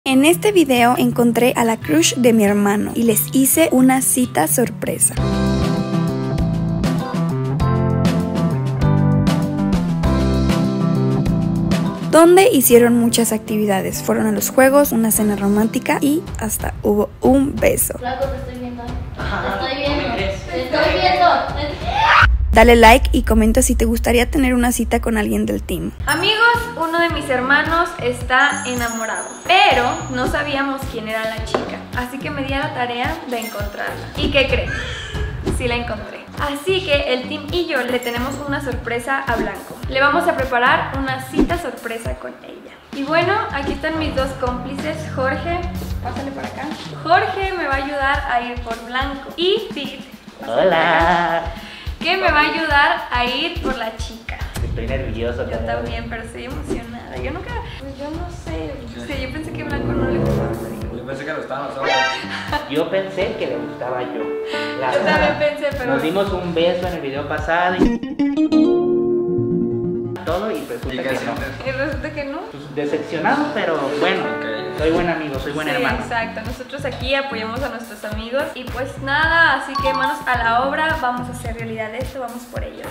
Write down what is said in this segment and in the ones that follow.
En este video encontré a la crush de mi hermano y les hice una cita sorpresa. Donde hicieron muchas actividades. Fueron a los juegos, una cena romántica y hasta hubo un beso. Flaco, te estoy viendo. Te estoy viendo. Te estoy viendo. Dale like y comenta si te gustaría tener una cita con alguien del team. Amigos, uno de mis hermanos está enamorado, pero no sabíamos quién era la chica, así que me di a la tarea de encontrarla. ¿Y qué creen? Sí la encontré. Así que el team y yo le tenemos una sorpresa a Blanco. Le vamos a preparar una cita sorpresa con ella. Y bueno, aquí están mis dos cómplices, Jorge, pásale para acá. Jorge me va a ayudar a ir por Blanco y Sid, hola, que me va a ayudar a ir por la chica. estoy nervioso. Yo también, pero estoy emocionada. Yo nunca, pues yo no sé. O sea, yo pensé que Blanco no le gustaba. Yo pensé que lo estaban los ojos. Yo pensé que le gustaba yo. Yo también pensé, pero Nos dimos un beso en el video pasado y todo y resulta que no. y resulta que no. Pues, decepcionado, pero bueno, soy buen amigo, soy buen hermano. Exacto, nosotros aquí apoyamos a nuestros amigos. Y pues nada, así que manos a la obra. Vamos a hacer realidad esto, vamos por ellos.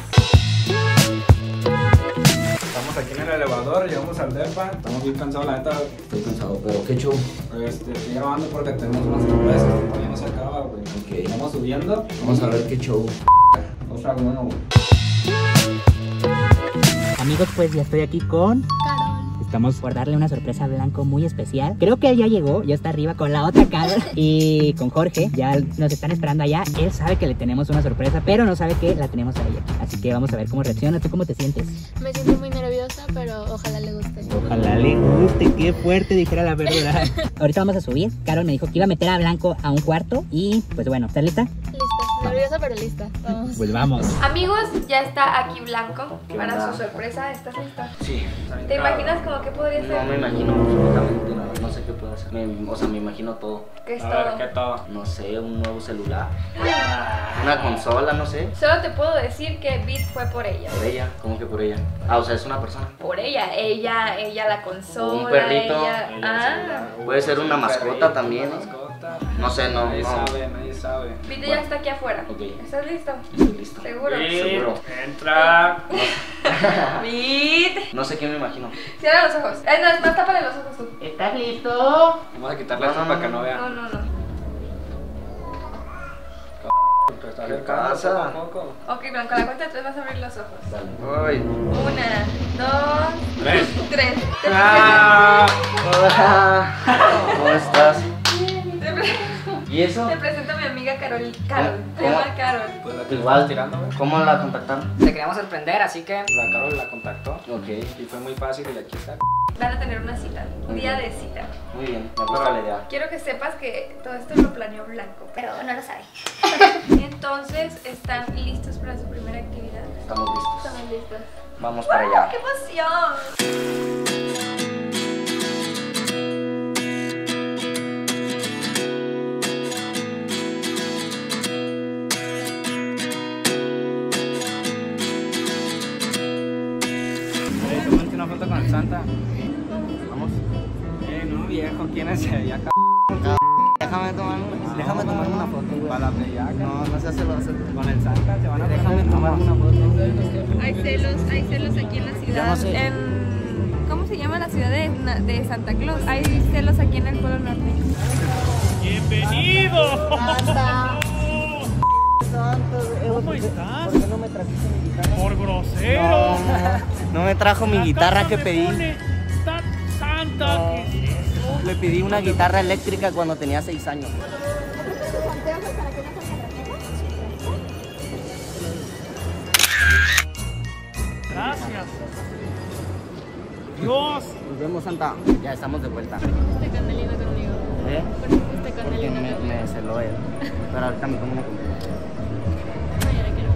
Estamos aquí en el elevador, llegamos al depa. Estamos muy cansados, la neta. Estoy cansado, pero qué show. Estoy grabando porque tenemos unas sorpresas que todavía no se acaba, güey. Ok. Estamos subiendo. Vamos a ver qué show. O sea, bueno, güey. Amigos, pues ya estoy aquí con Carol. Estamos por darle una sorpresa a Blanco muy especial. Creo que él ya llegó, ya está arriba con la otra Carol y con Jorge. Ya nos están esperando allá. Él sabe que le tenemos una sorpresa, pero no sabe que la tenemos a ella. Así que vamos a ver cómo reacciona. ¿Tú cómo te sientes? Me siento muy nerviosa, pero ojalá le guste. Ojalá le guste, qué fuerte, dijera la verdad. Ahorita vamos a subir. Carol me dijo que iba a meter a Blanco a un cuarto. Y pues bueno, ¿estás lista? Lista. Nerviosa, pero lista. Vamos. Pues vamos. Amigos, ya está aquí Blanco para su sorpresa. ¿Estás listo? Sí. ¿Te imaginas como que podría No ser? me imagino absolutamente nada. No sé qué puedo hacer. O sea, me imagino todo. ¿Qué es A ver, todo? ¿qué todo? No sé, un nuevo celular. Una consola, no sé. Solo te puedo decir que Beat fue por ella. Por ella, ¿cómo que por ella? Ah, o sea, es una persona. Por ella la consola. Un perrito. Ella... Ah, Puede ser una mascota también. Mascota. No sé, no. Nadie no. sabe, nadie sabe. Beat ya está aquí afuera. Ok. ¿Estás listo? Estoy listo. ¿Seguro? Seguro. Entra. Beat. No sé qué me imagino. Cierra los ojos. No, más tápale los ojos tú. ¿Estás listo? Vamos a quitarle No, esto no, para no, que no vea. No. Te está ¿Qué acercando pasa? poco a poco. Ok, Blanco, a la cuenta de 3 vas a abrir los ojos. Ay. 1, 2, 3. Ah. Hola. ¿Cómo estás? ¿Y eso? Te presento a mi amiga Carol. Se ¿Cómo? llama Carol. Pues la que Igual. estás tirando, güey. ¿Cómo la contactaron? Te queríamos sorprender, así que La Carol la contactó. Ok. Y fue muy fácil y aquí está. Van a tener una cita. Un día de cita. Muy bien, me gusta la idea. Quiero que sepas que todo esto lo planeó Blanco, pero no lo sabe. Entonces, ¿están listos para su primera actividad? Estamos listos. Estamos listos. Vamos para allá. ¡Qué emoción! Tómate una foto con el Santa. Vamos. No, viejo, ¿quién es ella? Déjame tomar una foto, güey. Para la playaca. No se hace lo hace. Con el Santa te van a Déjame tomar una foto. Hay celos aquí en la ciudad. no sé. ¿Cómo se llama la ciudad de Santa Claus? Hay celos aquí en el Polo Norte. ¿Cómo estás? ¿Por qué no me trajiste mi guitarra? Por grosero. No me trajo mi guitarra que pedí. Santa. Le pedí una guitarra eléctrica cuando tenía 6 años. Gracias. Dios. Nos vemos, Santa. Ya estamos de vuelta. Fuiste candelino conmigo. ¿Eh? ¿Por qué fuiste Porque candelino conmigo? me celó él. Pero ahorita me tomo una comida. No, ya la quiero.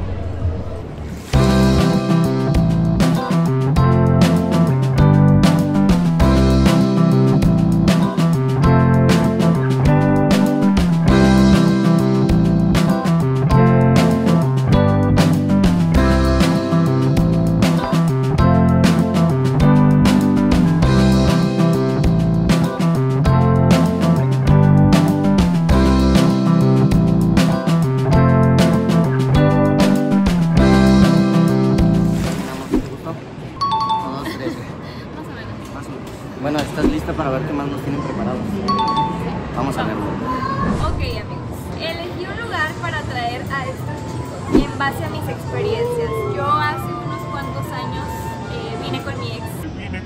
más nos tienen preparados. Vamos a verlo. Ok, amigos, elegí un lugar para traer a estos chicos en base a mis experiencias. Yo hace unos cuantos años vine con mi ex.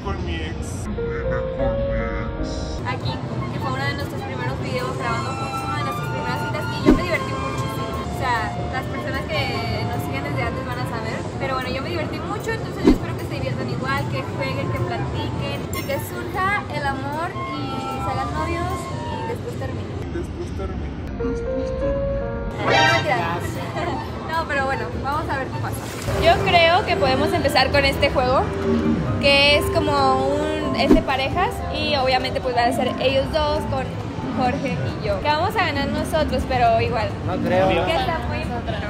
Aquí, que fue uno de nuestros primeros videos grabando juntos, una de nuestras primeras citas, y yo me divertí muchísimo. O sea, las personas que nos siguen desde antes van a saber. Pero bueno, yo me divertí mucho, entonces yo espero que se diviertan igual, que jueguen, que platiquen y que surja el amor y se hagan novios y después terminen. No, pero bueno, vamos a ver qué pasa. Yo creo que podemos empezar con este juego, que es como es de parejas y obviamente pues van a ser ellos dos con Jorge y yo. Que vamos a ganar nosotros, pero igual. No creo. Que está muy importante.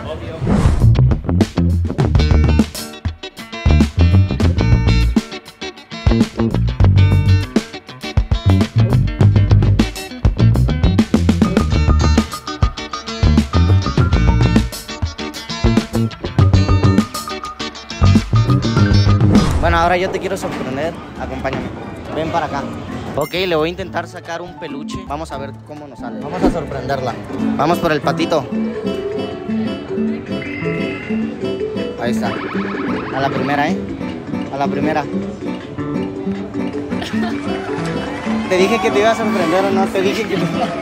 Bueno, ahora yo te quiero sorprender. Acompáñame. Ven para acá. Ok, le voy a intentar sacar un peluche. Vamos a ver cómo nos sale. Vamos a sorprenderla. Vamos por el patito. Ahí está. A la primera, ¿eh? A la primera. Te dije que te iba a sorprender o no. Te dije que...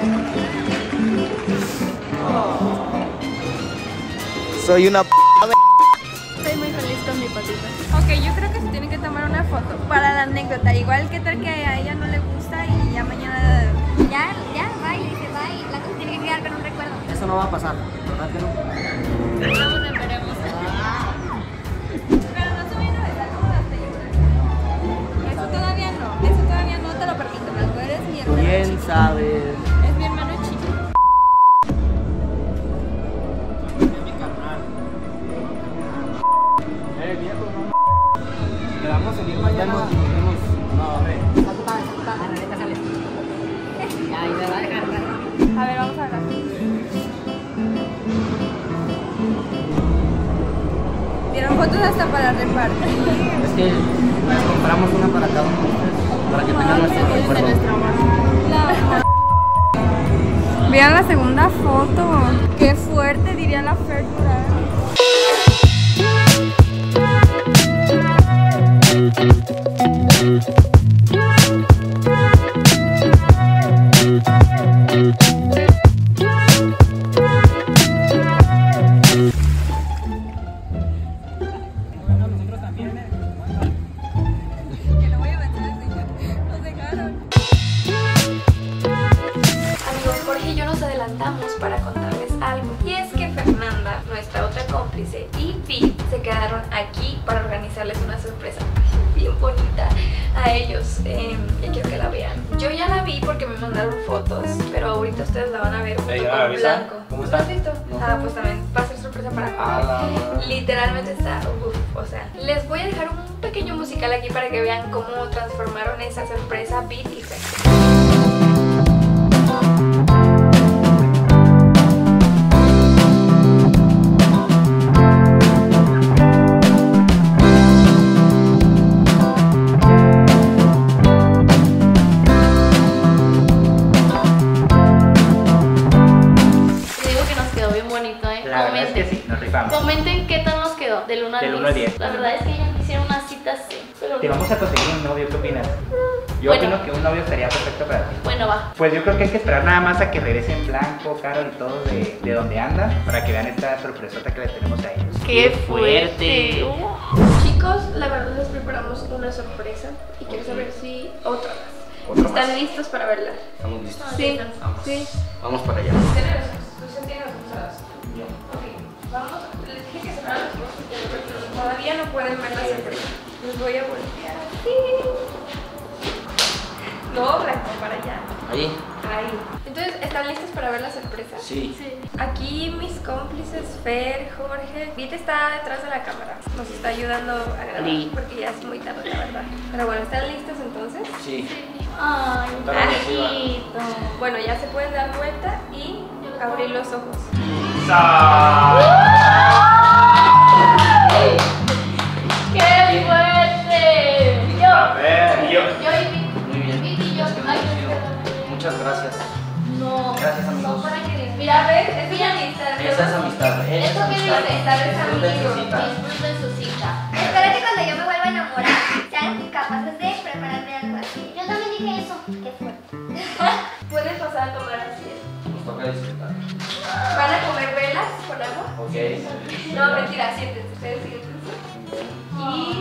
Soy una p***. Estoy muy feliz con mi patita. Ok, yo creo que se tiene que tomar una foto para la anécdota. Igual que tal que a ella no le gusta y ya mañana... Ya, bye, dice bye. La cosa tiene que quedar con un recuerdo. Eso no va a pasar, ¿verdad que no? Vamos, esperemos. Pero no subiendo de la como hasta yo. Eso todavía no te lo permito, Blanco. Eres mi hermano. ¿Quién sabe? Es mi hermano chico. Viejo, no. Quedamos en ir mañana. No, ve. A ver, vamos a hablar. Dieron fotos hasta para repartir. Es que compramos una para cada uno de ustedes, para que tengan nuestro recuerdo. Vean la segunda foto. Qué fuerte, diría la Fer Durán. Nosotros también, Que lo voy a meter, nos dejaron. Amigos, Jorge y yo nos adelantamos para contarles algo. Y es que Fernanda, nuestra otra cómplice, y Pete se quedaron aquí para organizarles una sorpresa bien bonita a ellos. Y quiero que la vean. Yo ya la vi porque me mandaron fotos, pero ahorita ustedes la van a ver junto con Blanco. ¿Cómo ¿Lo está? has visto? Ah, pues también va a ser sorpresa para Jorge. Literalmente está, o sea, les voy a dejar un pequeño musical aquí para que vean cómo transformaron esa sorpresa Pete y Fer. La verdad es que sí, nos rifamos. Comenten qué tal nos quedó, del 1 al 10. Del 1 al 10. La verdad es que ellos hicieron una cita así, pero Te vamos a conseguir un novio, ¿qué opinas? Yo Bueno. opino que un novio estaría perfecto para ti. bueno, va. Pues yo creo que hay que esperar nada más a que regresen Blanco, Carol y todos de donde andan para que vean esta sorpresota que les tenemos a ellos. ¡Qué fuerte! Chicos, la verdad les preparamos una sorpresa y quiero saber si otra más. Otra ¿Están más. listos para verla? Estamos listos. Sí, Vamos. sí. Vamos para allá. ¿Tú sentías usadas? Ok, vamos. Les dije que cerraran los ojos porque todavía no pueden ver la sorpresa. Les voy a voltear así. No, Blanco, para allá. Ahí. Ahí. Entonces, ¿están listos para ver la sorpresa? Sí. Aquí mis cómplices, Fer, Jorge. Vite está detrás de la cámara. Nos está ayudando a grabar porque ya es muy tarde, la verdad. Pero bueno, ¿están listos entonces? Sí. Ay, Ajito. Bueno, ya se pueden dar vuelta y abrir los ojos. ¡Qué fuerte! Yo. A ver, yo. Yo y Vicky. Muy bien. Vicky y yo. Ay, Muchas gracias. No. Gracias, amigos. Son para que Mira, ¿ves? Es mi amistad. Esa es amistad. ¿Esto qué dice? Disfruten su cita. Disfruten su cita. Espero que cuando yo me vuelva a enamorar sean capaces de prepararme algo así. Yo también dije eso. Qué fuerte. Puedes pasar a tomar así. Nos toca disfrutar. ¿Van a comer velas con agua? Ok. No, mentira, siéntense. Ustedes siéntense. Y...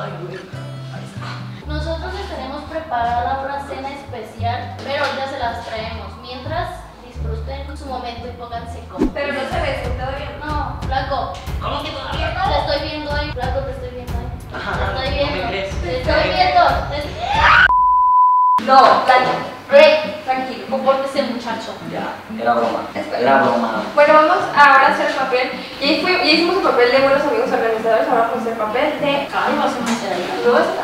Nosotros les tenemos preparada una cena especial, pero ya se las traemos. Mientras, disfruten su momento y pónganse cómodos. Pero no se besen todavía. No, Flaco. ¿Cómo que todavía no? Te estoy viendo ahí. Flaco, te estoy viendo ahí. Ajá, Te estoy ¿no me viendo. crees? Te estoy viendo. No, Blanco. Rey, Tranquilo. compórtese, muchacho. Ya, era broma. Espera. Era broma. Bueno, vamos ahora a hacer el papel. Ya hicimos el papel de buenos amigos organizadores. Ahora vamos a hacer el papel de... Calma, se me hace ahí. No está.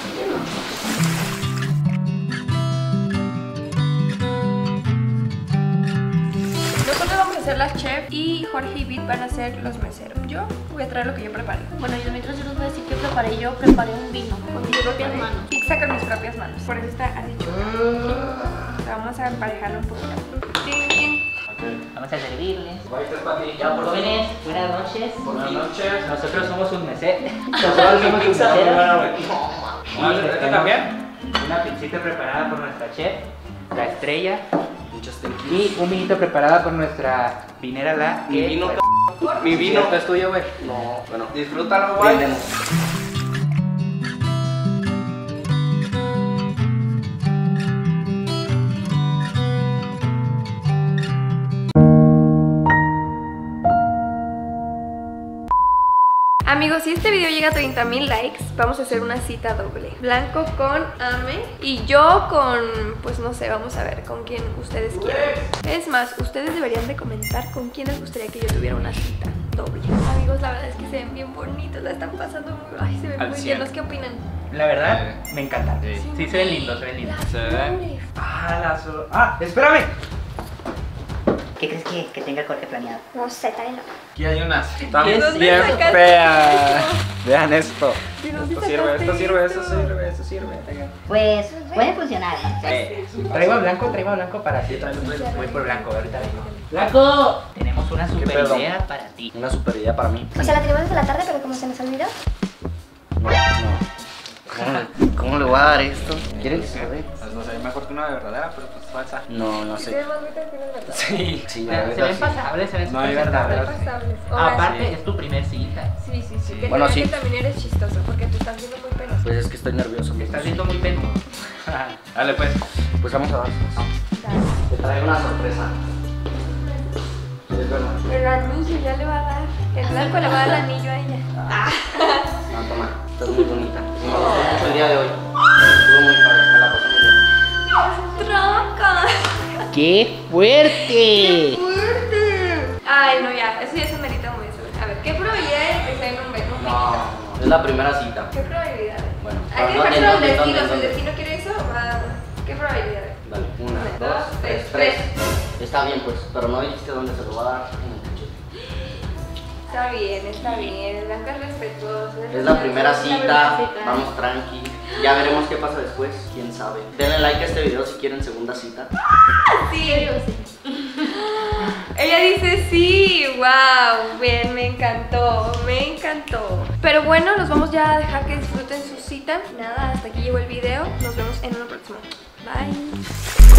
Nosotros vamos a hacer las chefs y Jorge y Bit van a ser los meseros. Yo voy a traer lo que yo preparé. Bueno, yo mientras yo les voy a decir que preparé. Yo preparé un vino con mis propias manos. Pizza con mis propias manos. Por eso está así chulo. Vamos a emparejarlo un poquito. Tin, tin. Vamos a servirles. Este es para ti. Ya, jóvenes, buenas noches. Buenas noches. Nosotros somos un mesero. Nosotros somos pizza. mesero. ¿Este tenemos también? Una pizzita preparada por nuestra chef, la Estrella. Muchas thank you. Y un vinito preparado por nuestra vinera La. Mi que, vino, pues, mi vino es tuyo, güey. No, bueno. Disfrútalo, güey. Brindemos. Amigos, si este video llega a 30,000 likes, vamos a hacer una cita doble. Blanco con Ame y yo con, pues no sé, vamos a ver con quién ustedes quieran. Es más, ustedes deberían de comentar con quién les gustaría que yo tuviera una cita doble. Amigos, la verdad es que se ven bien bonitos, la están pasando muy... Ay, se ven Al muy 100. bien. ¿Qué opinan? La verdad, me encanta. Sí. Sí, se ven lindos, se ven lindos. Se ve. Espérame. ¿Qué crees que tenga el corte planeado? No sé, también no. Aquí hay unas. ¿De Están dónde bien sacaste feas. Vean esto. ¿De dónde Esto sirve, sacaste esto sirve, esto? esto sirve, esto sirve. Pues puede funcionar. Traigo a Blanco. blanco para ti. Voy por blanco, ahorita vengo. ¡Blanco! Tenemos una super pedo? idea para ti. Una super idea para mí. O sea, la tenemos desde la tarde, pero como se nos olvidó. No, no. ¿Cómo le voy a dar esto? ¿Quieren que se lo dé? Pues no sé, mejor que una de verdadera, pero pues falsa. No, no Se sé. ven más bonitas que las verdaderas. Sí. Sí, Se la ven verdad sí. pasables, se ven No hay súper verdaderas. aceptables. Pasables. Ahora Aparte, sí. es tu primer cita. Sí, sí, sí. Que Bueno, te vean sí. que también eres chistoso porque te estás viendo muy penoso. Pues es que estoy nervioso. Te estás viendo muy penudo. Dale, pues. Pues vamos a dar. Te traigo una sorpresa. ¿Quieres verla? El anillo ya le va a dar. El blanco le va a dar el anillo a ella. No, toma. Estás muy bonita. Me gustó mucho el día de hoy. Estuvo muy padre, me la pasé muy bien. ¡Tronca! ¡Qué fuerte! Ay, no, ya. Eso ya se merita muy eso. A ver, ¿qué probabilidad de que sea en un beso? No, es la primera cita. ¿Qué probabilidad? Bueno, Hay que ¿dónde, dejárselo al dónde, destino. dónde, Si el dónde? destino quiere eso, va. ¿Qué probabilidad? Dale, una, Una, dos, dos, tres. tres. Está bien, pues, pero no dijiste dónde se lo va a dar. En el cachete. Está bien, está bien. El blanco es respetuoso. Es la primera La cita, primera cita. vamos tranqui. Ya veremos qué pasa después, quién sabe. Denle like a este video si quieren segunda cita. Sí. Ella dice sí, wow, bien, me encantó, me encantó. Pero bueno, los vamos ya a dejar que disfruten su cita. Nada, hasta aquí llegó el video. Nos vemos en uno próximo. Bye.